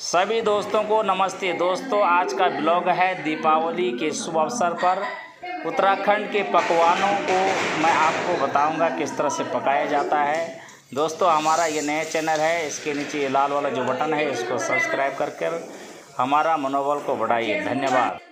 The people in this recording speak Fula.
सभी दोस्तों को नमस्ते। दोस्तों, आज का ब्लॉग है दीपावली के शुभ अवसर पर उत्तराखंड के पकवानों को मैं आपको बताऊंगा किस तरह से पकाया जाता है। दोस्तों, हमारा ये नया चैनल है, इसके नीचे ये लाल वाला जो बटन है इसको सब्सक्राइब करके हमारा मनोबल को बढ़ाइए। धन्यवाद।